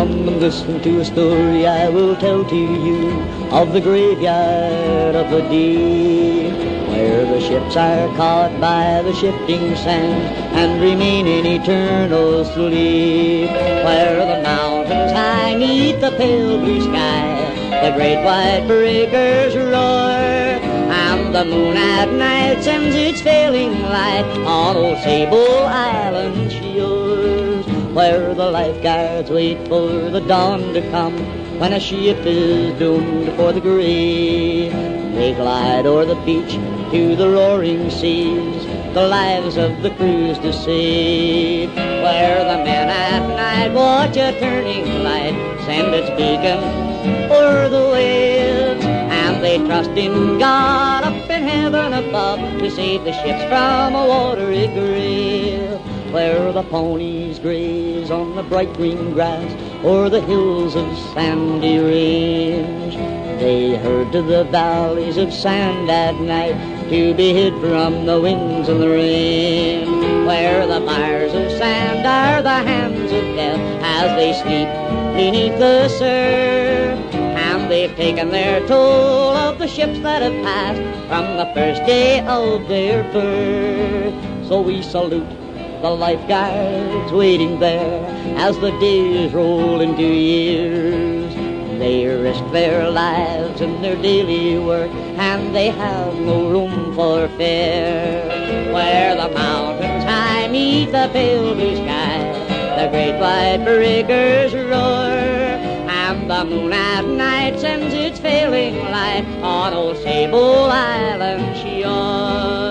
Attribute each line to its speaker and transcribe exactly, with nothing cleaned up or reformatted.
Speaker 1: Come and listen to a story I will tell to you of the graveyard of the deep, where the ships are caught by the shifting sand and remain in eternal sleep, where the mountains high meet the pale blue sky, the great white breakers roar, and the moon at night sends its failing light on old Sable Island shores, where the lifeguards wait for the dawn to come when a ship is doomed for the grave. They glide o'er the beach to the roaring seas, the lives of the crews to save, where the men at night watch a turning light send its beacon o'er the waves, and they trust in God up in heaven above to save the ships from a watery grave, where the ponies graze on the bright green grass o'er the hills of sandy range. They herd to the valleys of sand at night to be hid from the winds and the rain, where the bars of sand are the hands of death as they sleep beneath the surf, and they've taken their toll of the ships that have passed from the first day of their birth. So we salute the lifeguards waiting there as the days roll into years. They risk their lives in their daily work, and they have no room for fear, where the mountains high meet the pale blue sky, the great white breakers roar, and the moon at night sends its failing light on old Sable Island shore.